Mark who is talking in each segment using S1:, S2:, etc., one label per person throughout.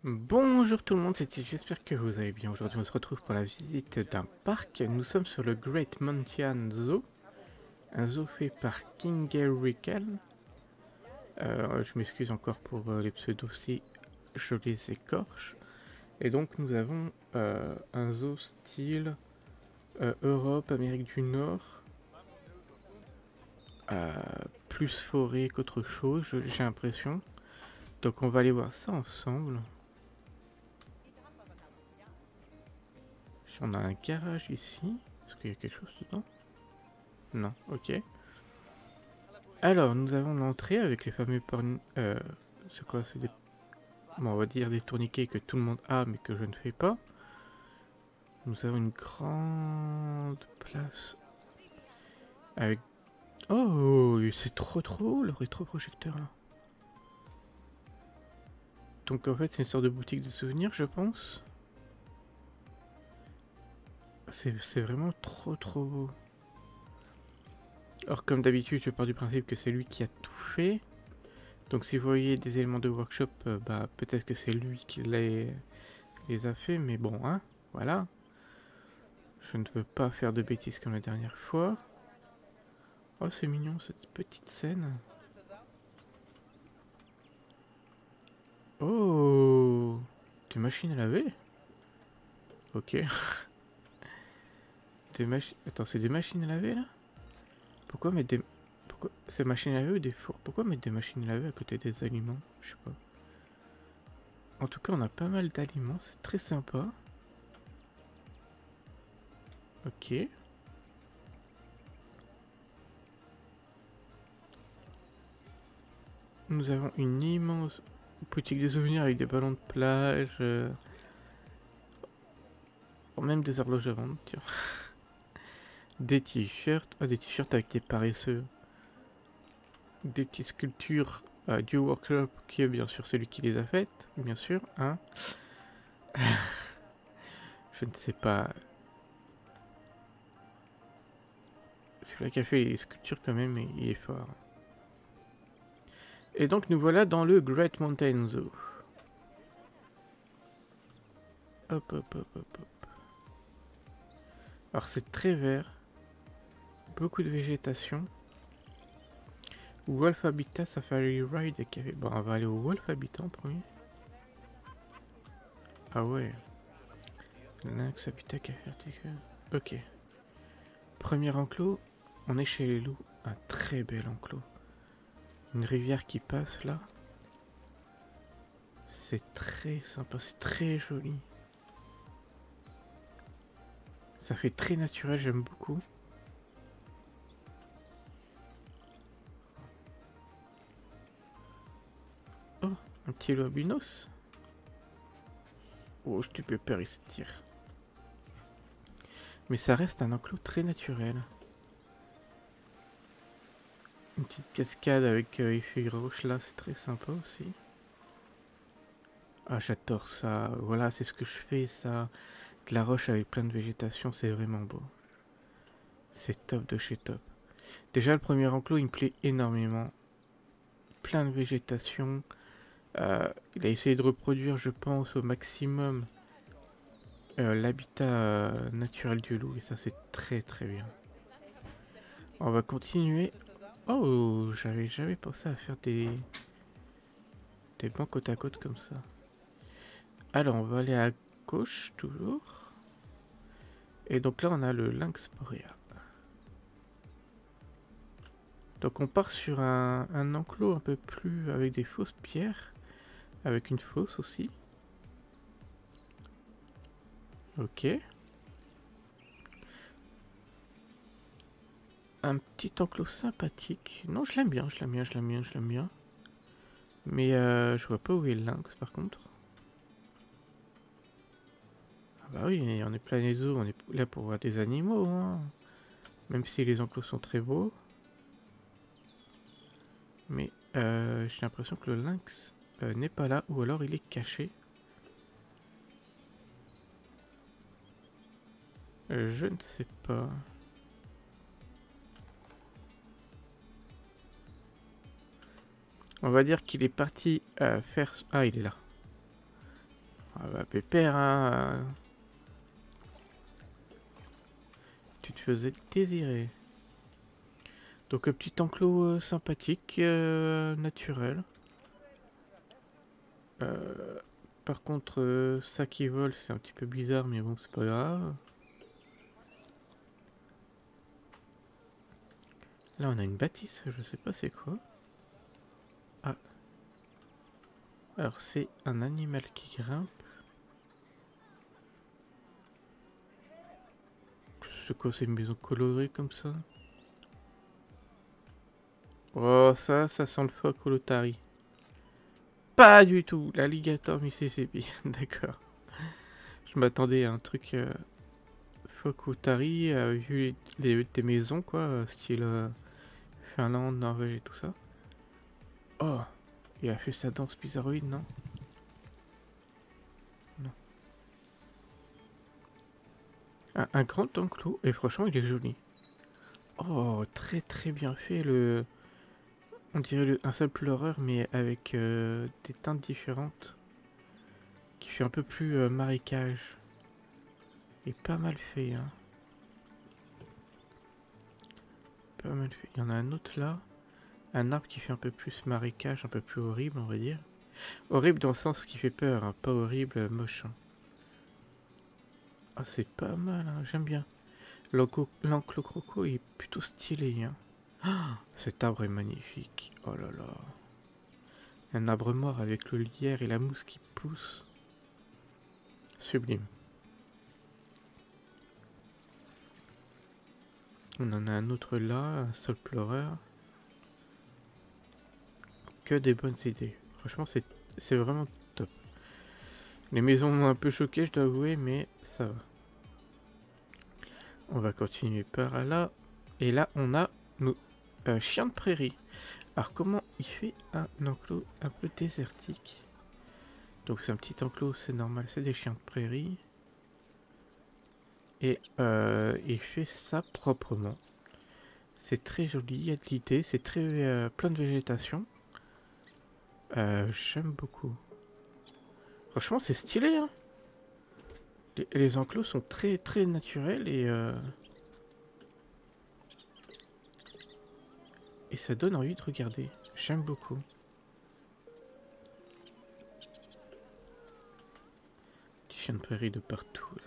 S1: Bonjour tout le monde, j'espère que vous allez bien. Aujourd'hui on se retrouve pour la visite d'un parc. Nous sommes sur le Great Mountain Zoo, un zoo fait par Kingerykel. Je m'excuse encore pour les pseudos si je les écorche. Et donc nous avons un zoo style Europe, Amérique du Nord, euh, plus forêt qu'autre chose, j'ai l'impression. Donc on va aller voir ça ensemble. On a un garage ici. Est-ce qu'il y a quelque chose dedans? Non, ok. Alors, nous avons l'entrée avec les fameux c'est quoi? C'est des... Bon, on va dire des tourniquets que tout le monde a, mais que je ne fais pas. Nous avons une grande place avec... Oh, c'est trop haut, le rétroprojecteur là. Donc en fait, c'est une sorte de boutique de souvenirs, je pense. C'est vraiment trop beau. Or, comme d'habitude, je pars du principe que c'est lui qui a tout fait. Donc si vous voyez des éléments de workshop, bah peut-être que c'est lui qui les a fait, mais bon, hein, voilà. Je ne veux pas faire de bêtises comme la dernière fois. Oh, c'est mignon cette petite scène. Oh, des machines à laver. Ok. Des machines... Attends, c'est des machines à laver là? Pourquoi mettre des... Pourquoi... C'est machines à laver ou des fours? Pourquoi mettre des machines à laver à côté des aliments? Je sais pas. En tout cas, on a pas mal d'aliments, c'est très sympa. Ok. Nous avons une immense boutique de souvenirs avec des ballons de plage. Même des horloges à vendre, tiens. Des t-shirts. Ah, des t-shirts avec des paresseux. Des petites sculptures du workshop qui est bien sûr celui qui les a faites, bien sûr, hein. Je ne sais pas. Celui-là qui a fait les sculptures quand même, il est fort. Et donc nous voilà dans le Great Mountain Zoo. Hop. Alors c'est très vert. Beaucoup de végétation. Wolf Habitat Safari Ride et café. Bon, on va aller au Wolf Habitat en premier. Ah ouais. Lynx Habitat Café Article. Ok. Premier enclos, on est chez les loups. Un très bel enclos. Une rivière qui passe là. C'est très sympa, c'est très joli. Ça fait très naturel, j'aime beaucoup. Oh, un petit loup albinos. Oh, stupéfait, il se tire. Mais ça reste un enclos très naturel. Une petite cascade avec effet roche là, c'est très sympa aussi. Ah, j'adore ça. Voilà, c'est ce que je fais, ça. De la roche avec plein de végétation, c'est vraiment beau. C'est top de chez top. Déjà, le premier enclos, il me plaît énormément. Plein de végétation. Il a essayé de reproduire, je pense, au maximum l'habitat naturel du loup. Et ça, c'est très bien. On va continuer. Oh, j'avais jamais pensé à faire des bancs côte à côte comme ça. Alors, on va aller à gauche, toujours. Et donc là, on a le lynx boréal. Donc on part sur un enclos un peu plus avec des fausses pierres. Avec une fosse aussi. Ok. Un petit enclos sympathique. Non, je l'aime bien. Mais je vois pas où est le lynx par contre. Ah bah oui, on est plein les eaux, on est là pour voir des animaux, hein. Même si les enclos sont très beaux. Mais j'ai l'impression que le lynx n'est pas là, ou alors il est caché. Je ne sais pas. On va dire qu'il est parti faire... Ah, il est là. Ah bah pépère, hein. Tu te faisais désirer. Donc un petit enclos sympathique, naturel. Par contre, ça qui vole, c'est un petit peu bizarre, mais bon, c'est pas grave. Là, on a une bâtisse, je sais pas c'est quoi. Ah. Alors, c'est un animal qui grimpe. C'est quoi, c'est une maison colorée comme ça? Oh, ça sent le phoque ou l'otari. Pas du tout, l'alligator Mississippi. D'accord. Je m'attendais à un truc phoque ou otari, vu des maisons, quoi, style Finlande, Norvège et tout ça. Oh, il a fait sa danse bizarroïde, non? Non. Un grand enclos, et franchement, il est joli. Oh, très très bien fait, le... On dirait un seul pleureur, mais avec des teintes différentes. Qui fait un peu plus marécage. Et pas mal fait, hein. Pas mal fait. Il y en a un autre là. Un arbre qui fait un peu plus marécage, un peu plus horrible, on va dire. Horrible dans le sens qui fait peur, hein, pas horrible, moche. Hein. Ah, c'est pas mal, hein, j'aime bien. L'enclos croco est plutôt stylé. Hein. Ah, cet arbre est magnifique. Oh là là. Un arbre mort avec le lierre et la mousse qui pousse. Sublime. On en a un autre là, un sol pleureur. Que des bonnes idées. Franchement, c'est vraiment top. Les maisons m'ont un peu choqué, je dois avouer, mais ça va. On va continuer par là. Et là, on a nos chiens de prairie. Alors, comment il fait un enclos un peu désertique? Donc, c'est un petit enclos, c'est normal, c'est des chiens de prairie. Et il fait ça proprement. C'est très joli, il y a de l'idée, c'est très plein de végétation. J'aime beaucoup. Franchement, c'est stylé, hein. Les enclos sont très très naturels et ça donne envie de regarder. J'aime beaucoup. Des chiens de prairie de partout là.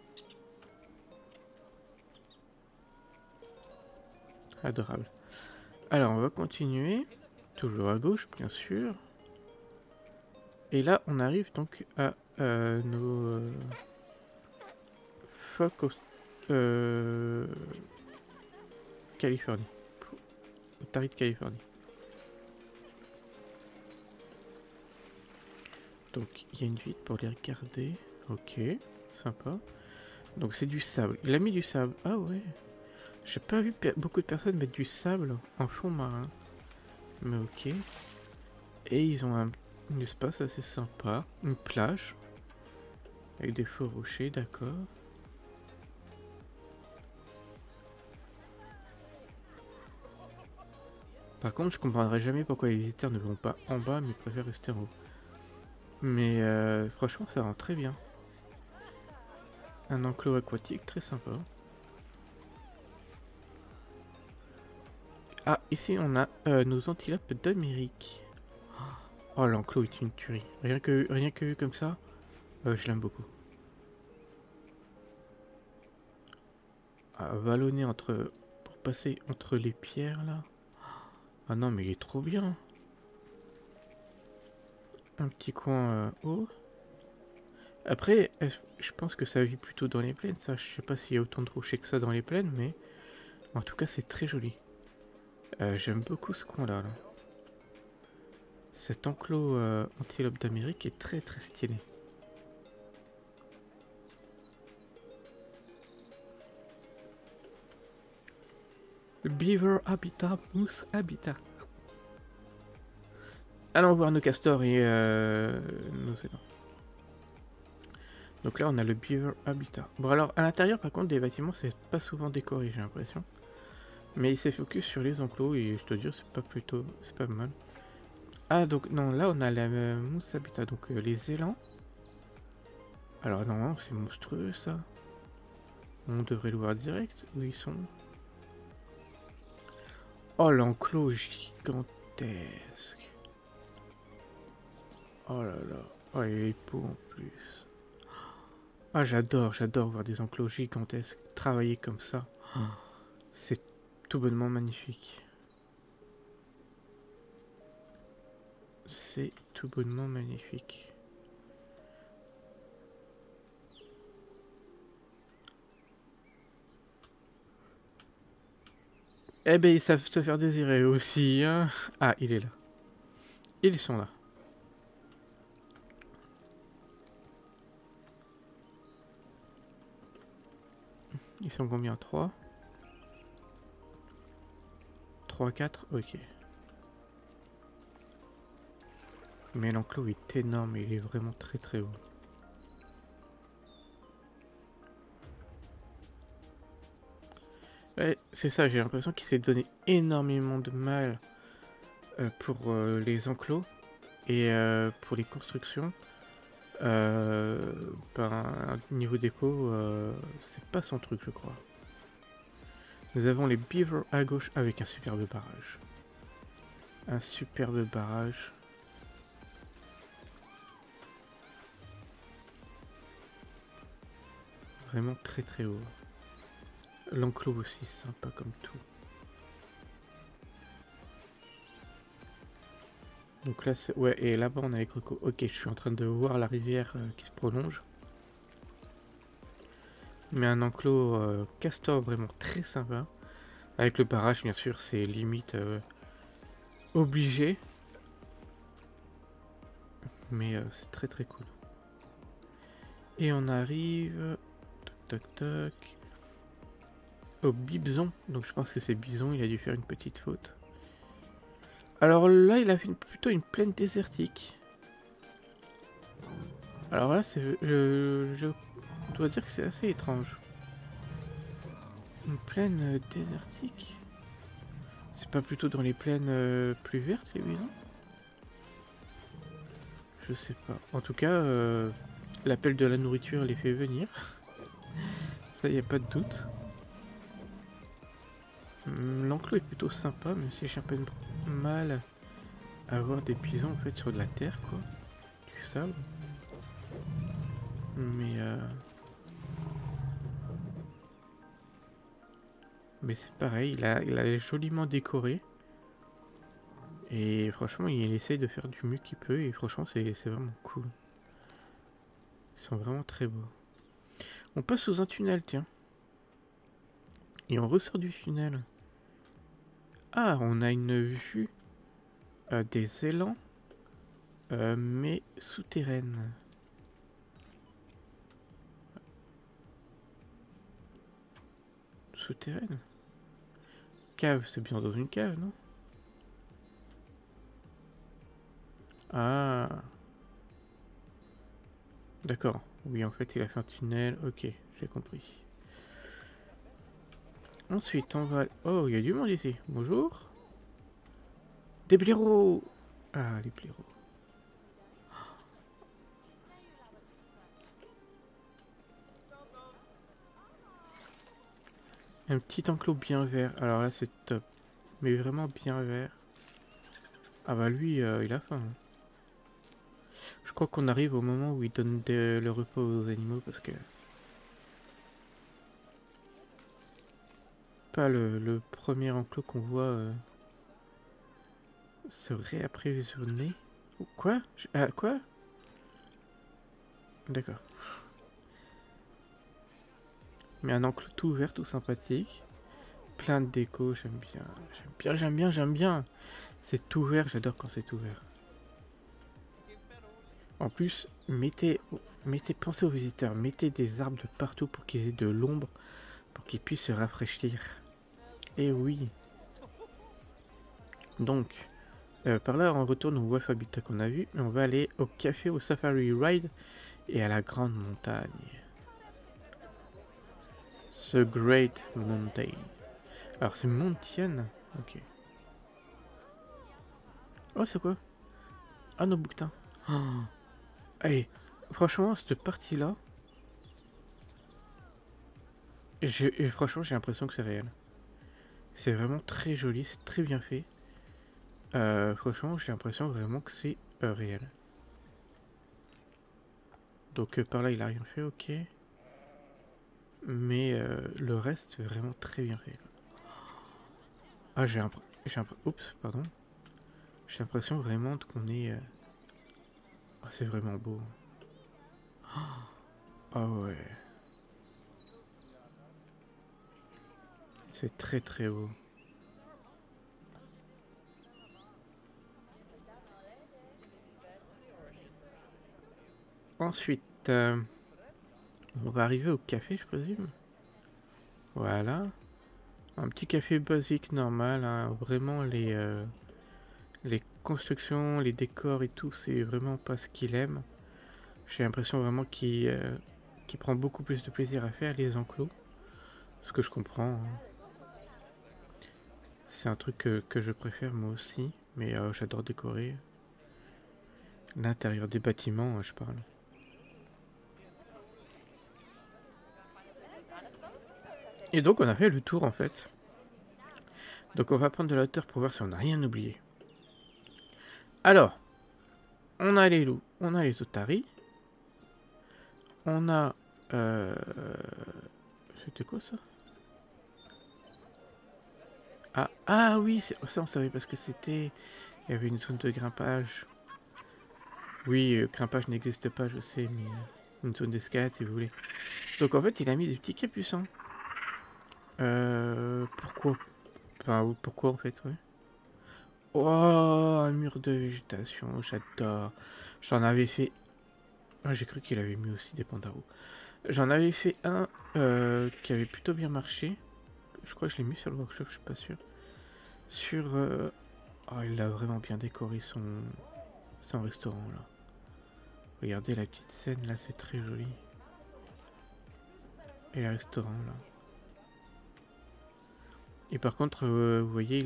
S1: Adorable. Alors on va continuer. Toujours à gauche bien sûr. Et là on arrive donc à nos phoques Californie. Otaries de Californie. Donc il y a une vitre pour les regarder. Ok, sympa. Donc c'est du sable. Il a mis du sable. Ah ouais. J'ai pas vu beaucoup de personnes mettre du sable en fond marin. Mais ok. Et ils ont un espace assez sympa. Une plage. Avec des faux rochers, d'accord. Par contre, je comprendrai jamais pourquoi les visiteurs ne vont pas en bas, mais préfèrent rester en haut. Mais franchement, ça rend très bien. Un enclos aquatique, très sympa. Ah, ici on a nos antilopes d'Amérique. Oh, l'enclos est une tuerie. Rien que vu comme ça, je l'aime beaucoup. Ah, vallonner pour passer entre les pierres là. Ah non, mais il est trop bien. Un petit coin haut. Après, je pense que ça vit plutôt dans les plaines. Ça, je sais pas s'il y a autant de rochers que ça dans les plaines, mais en tout cas, c'est très joli. J'aime beaucoup ce coin-là. Là. Cet enclos antilope d'Amérique est très très stylé. Beaver Habitat, Moose Habitat. Allons voir nos castors et nos élans. Donc là on a le Beaver Habitat. Bon alors à l'intérieur par contre des bâtiments c'est pas souvent décoré j'ai l'impression. Mais il s'est focus sur les enclos et je te dis c'est pas mal. Ah donc non là on a la Moose Habitat donc les élans. Alors normalement c'est monstrueux ça. On devrait le voir direct. Où ils sont? Oh, l'enclos gigantesque. Oh là là. Oh, il est beau en plus. Ah, j'adore voir des enclos gigantesques travailler comme ça. C'est tout bonnement magnifique. C'est tout bonnement magnifique. Eh ben, ils savent se faire désirer aussi, hein. Ah, il est là. Ils sont là. Ils sont combien? 3 3, 4, ok. Mais l'enclos est énorme, il est vraiment très très haut. Ouais, c'est ça, j'ai l'impression qu'il s'est donné énormément de mal pour les enclos et pour les constructions. Ben, niveau déco, c'est pas son truc, je crois. Nous avons les beavers à gauche avec un superbe barrage. Un superbe barrage. Vraiment très très haut. L'enclos aussi, sympa comme tout. Donc là, ouais, et là-bas on a les crocos. Ok, je suis en train de voir la rivière qui se prolonge. Mais un enclos castor vraiment très sympa. Avec le barrage, bien sûr, c'est limite obligé. Mais c'est très très cool. Et on arrive... Toc toc toc. Au bison. Donc je pense que c'est bison, il a dû faire une petite faute. Alors là, il a fait plutôt une plaine désertique. Alors là, je dois dire que c'est assez étrange. Une plaine désertique. C'est pas plutôt dans les plaines plus vertes, les bisons? Je sais pas. En tout cas, l'appel de la nourriture les fait venir. Ça, y a pas de doute. L'enclos est plutôt sympa, même si j'ai un peu de mal à avoir des bisons en fait sur de la terre, quoi. Du sable. Mais c'est pareil, il a joliment décoré. Et franchement, il essaye de faire du mieux qu'il peut. Et franchement, c'est vraiment cool. Ils sont vraiment très beaux. On passe sous un tunnel, tiens. Et on ressort du tunnel. Ah, on a une vue des élans, mais souterraine. Souterraine? Cave, c'est bien dans une cave, non? Ah. D'accord. Oui, en fait, il a fait un tunnel. Ok, j'ai compris. Ensuite, on va... Oh, il y a du monde ici. Bonjour. Des blaireaux. Ah, les blaireaux. Un petit enclos bien vert. Alors là, c'est top. Mais vraiment bien vert. Ah bah lui, il a faim. Je crois qu'on arrive au moment où il donne le repas aux animaux parce que... Pas le premier enclos qu'on voit se réapprévisionner. Quoi? Quoi? D'accord. Mais un enclos tout vert, tout sympathique. Plein de déco, j'aime bien. J'aime bien, j'aime bien, j'aime bien. C'est tout vert, j'adore quand c'est tout vert. En plus, pensez aux visiteurs, mettez des arbres de partout pour qu'ils aient de l'ombre, pour qu'ils puissent se rafraîchir. Et oui. Donc, par là, on retourne au Wolf Habitat qu'on a vu, et on va aller au café, au Safari Ride et à la grande montagne. The Great Mountain. Alors, c'est Montienne. Ok. Oh, c'est quoi? Ah, nos bouquetins. Oh. Allez, franchement, cette partie-là, Et franchement, j'ai l'impression que c'est réel. C'est vraiment très joli, c'est très bien fait. Franchement, j'ai l'impression vraiment que c'est réel. Donc par là, il a rien fait, ok. Mais le reste, vraiment très bien fait. Ah, oups, pardon. J'ai l'impression vraiment qu'on est... Ah, c'est vraiment beau. Ah ouais. C'est très très beau. Ensuite, on va arriver au café, je présume. Voilà. Un petit café basique normal, hein. Vraiment les constructions, les décors et tout, c'est vraiment pas ce qu'il aime. J'ai l'impression vraiment qu'il prend beaucoup plus de plaisir à faire les enclos. Ce que je comprends, hein. C'est un truc que je préfère moi aussi, mais j'adore décorer. L'intérieur des bâtiments, je parle. Et donc on a fait le tour en fait. Donc on va prendre de la hauteur pour voir si on n'a rien oublié. Alors, on a les loups, on a les otaries. On a... C'était quoi ça? Ah oui, ça on savait parce que c'était... Il y avait une zone de grimpage. Oui, grimpage n'existe pas, je sais, mais une zone d'escalade si vous voulez. Donc en fait, il a mis des petits capucins. Pourquoi? Enfin, pourquoi en fait, ouais. Oh, un mur de végétation, j'adore. J'en avais fait... Ah, j'ai cru qu'il avait mis aussi des pandarous. J'en avais fait un qui avait plutôt bien marché. Je crois que je l'ai mis sur le workshop, je suis pas sûr. Sur... Oh, il a vraiment bien décoré son restaurant là. Regardez la petite scène là, c'est très joli. Et le restaurant là. Et par contre, vous voyez,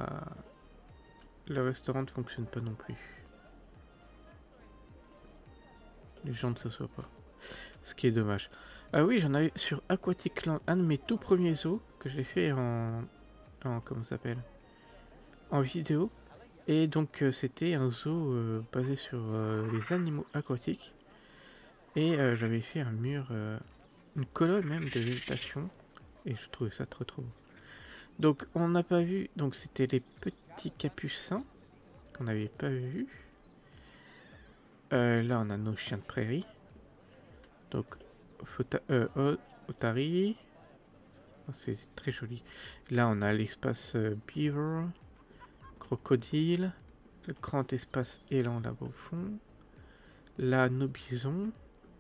S1: le restaurant ne fonctionne pas non plus. Les gens ne s'assoient pas. Ce qui est dommage. Ah oui, j'en avais sur Aquatic Land, un de mes tout premiers zoos que j'ai fait comment ça s'appelle? En vidéo. Et donc c'était un zoo basé sur les animaux aquatiques. Et j'avais fait un mur, une colonne même de végétation. Et je trouvais ça trop trop beau. Donc on n'a pas vu, donc c'était les petits capucins qu'on n'avait pas vu. Là on a nos chiens de prairie. Donc Otari. Oh, c'est très joli. Là on a l'espace beaver, crocodile, le grand espace élan là-bas au fond. Là nos bisons.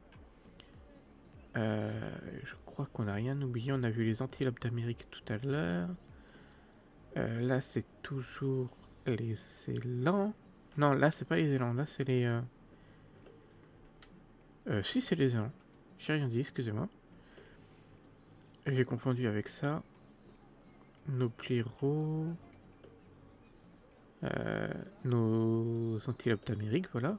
S1: Je crois qu'on n'a rien oublié. On a vu les antilopes d'Amérique tout à l'heure. Là, c'est toujours les élans. Non, là, c'est pas les élans. Là, c'est les... si, c'est les élans. J'ai rien dit, excusez-moi. J'ai confondu avec ça. Nos blaireaux. Nos antilopes d'Amérique, voilà.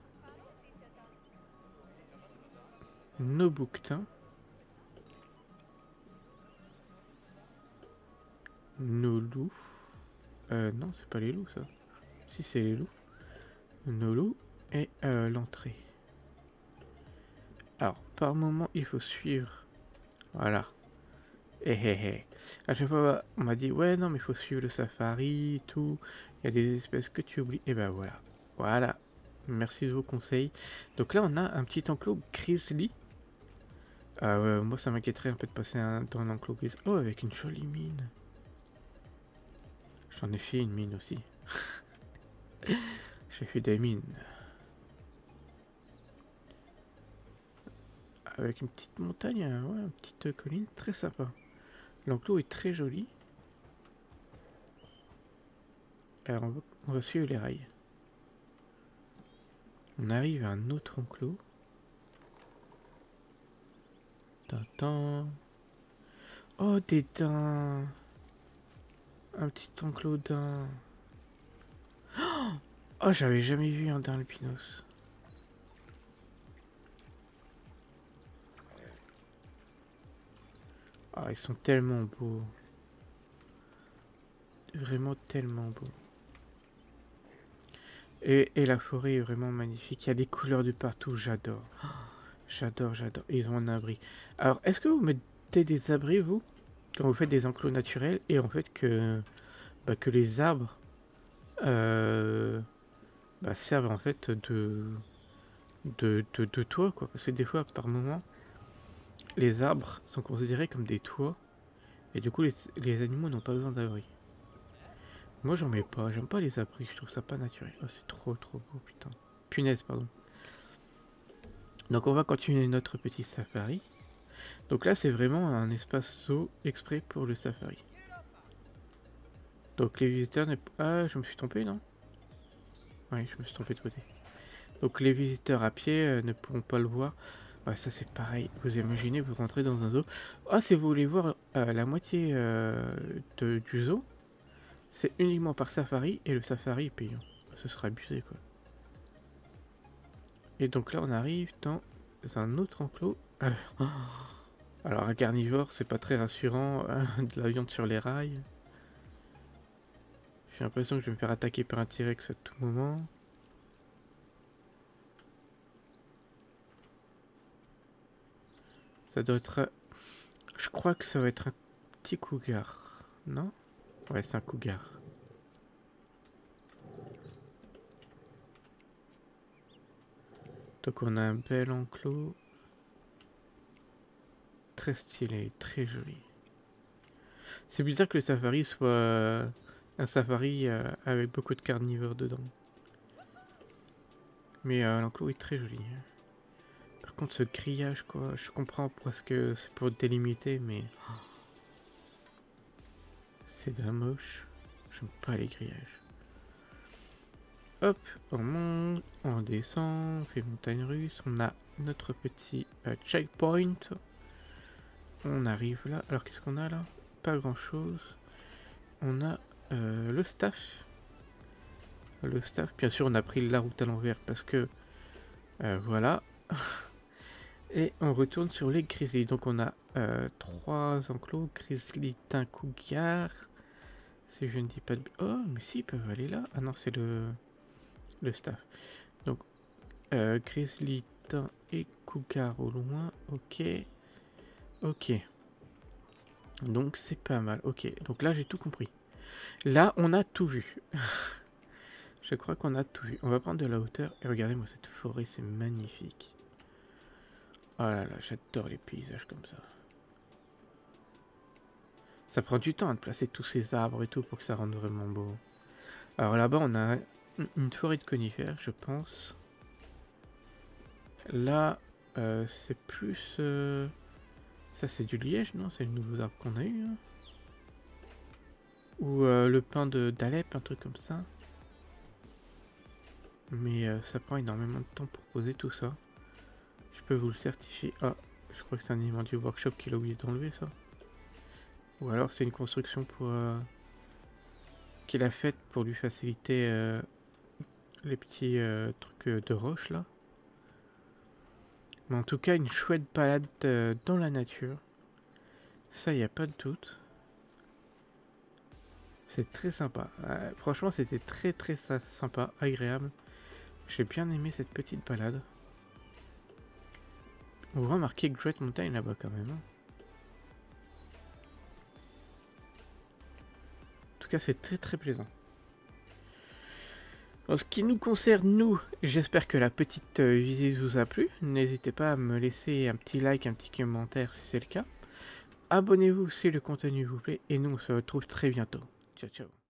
S1: Nos bouquetins. Nos loups. Non, c'est pas les loups, ça. Si, c'est les loups. Nos loups et l'entrée. Alors, par moment, il faut suivre. Voilà. À chaque fois, on m'a dit, ouais, non, mais il faut suivre le safari, et tout. Il y a des espèces que tu oublies. Et ben voilà. Voilà. Merci de vos conseils. Donc là, on a un petit enclos grizzly. Moi, ça m'inquiéterait un peu de passer dans un enclos grizzly. Oh, avec une jolie mine. J'en ai fait une mine aussi. J'ai fait des mines. Avec une petite montagne, ouais, une petite colline, très sympa. L'enclos est très joli. Alors on va suivre les rails. On arrive à un autre enclos. Tintin. Oh, des daims. Un petit enclos daim. Oh, j'avais jamais vu un daim albinos. Ah, ils sont tellement beaux. Vraiment tellement beaux. Et la forêt est vraiment magnifique. Il y a des couleurs de partout. J'adore. J'adore, j'adore. Ils ont un abri. Alors, est-ce que vous mettez des abris, vous, quand vous faites des enclos naturels, et en fait que les arbres servent en fait de toit, quoi. Parce que des fois, par moment, les arbres sont considérés comme des toits, et du coup, les animaux n'ont pas besoin d'abri. Moi, j'en mets pas. J'aime pas les abris. Je trouve ça pas naturel. Oh, c'est trop beau, putain. Punaise, pardon. Donc, on va continuer notre petit safari. Donc là, c'est vraiment un espace zoo exprès pour le safari. Donc les visiteurs... Ah, je me suis trompé, non? Oui, je me suis trompé de côté. Donc les visiteurs à pied ne pourront pas le voir. Ouais, ça c'est pareil. Vous imaginez, vous rentrez dans un zoo. Ah, si vous voulez voir la moitié du zoo, c'est uniquement par safari et le safari est payant. Ce sera abusé, quoi. Et donc là, on arrive dans un autre enclos. Alors un carnivore, c'est pas très rassurant. De la viande sur les rails. J'ai l'impression que je vais me faire attaquer par un T-Rex à tout moment. Ça doit être... Je crois que ça va être un petit cougar. Non? Ouais, c'est un cougar. Donc on a un bel enclos. Très stylé, très joli. C'est bizarre que le safari soit un safari avec beaucoup de carnivores dedans. Mais l'enclos est très joli. Par contre ce grillage, quoi, je comprends parce que c'est pour délimiter, mais c'est d'un moche. J'aime pas les grillages. Hop, on monte, on descend, on fait montagne russe, on a notre petit checkpoint. On arrive là. Alors qu'est-ce qu'on a là? Pas grand chose. On a le staff. Le staff, bien sûr, on a pris la route à l'envers parce que voilà. Et on retourne sur les grizzlies. Donc on a 3 enclos, grizzly, thym, cougar. Si je ne dis pas de... Oh, mais si, ils peuvent aller là. Ah non, c'est le staff. Donc grizzly, thym et cougar au loin. Ok. Ok. Donc c'est pas mal. Ok, donc là j'ai tout compris. Là on a tout vu. Je crois qu'on a tout vu. On va prendre de la hauteur et regardez-moi cette forêt, c'est magnifique. Oh là là, j'adore les paysages comme ça. Ça prend du temps de placer tous ces arbres et tout pour que ça rende vraiment beau. Alors là-bas on a une forêt de conifères, je pense. Là c'est plus... Ça c'est du liège, non? C'est le nouveau arbre qu'on a eu. Hein. Ou le pin d'Alep, un truc comme ça. Mais ça prend énormément de temps pour poser tout ça. Je peux vous le certifier. Ah, je crois que c'est un élément du workshop qu'il a oublié d'enlever ça. Ou alors c'est une construction pour qu'il a faite pour lui faciliter les petits trucs de roche là. Mais en tout cas une chouette balade dans la nature. Ça y a pas de doute. C'est très sympa. Franchement c'était très sympa, agréable. J'ai bien aimé cette petite balade. On voit marqué Great Mountain là-bas quand même. Hein. En tout cas, c'est très plaisant. En ce qui nous concerne, nous, j'espère que la petite visite vous a plu. N'hésitez pas à me laisser un petit like, un petit commentaire si c'est le cas. Abonnez-vous si le contenu vous plaît. Et nous, on se retrouve très bientôt. Ciao, ciao.